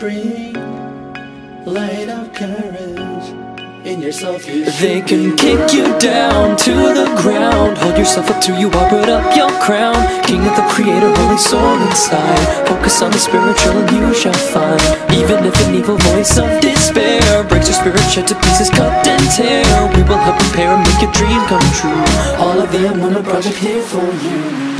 spring, light of courage in yourself. They can kick you down to the ground. Hold yourself up to you are, put up your crown. King of the creator, holy soul inside. Focus on the spiritual and you shall find. Even if an evil voice of despair breaks your spirit, shed to pieces, cut and tear, we will help repair and make your dream come true. All of the Emuna project here for you.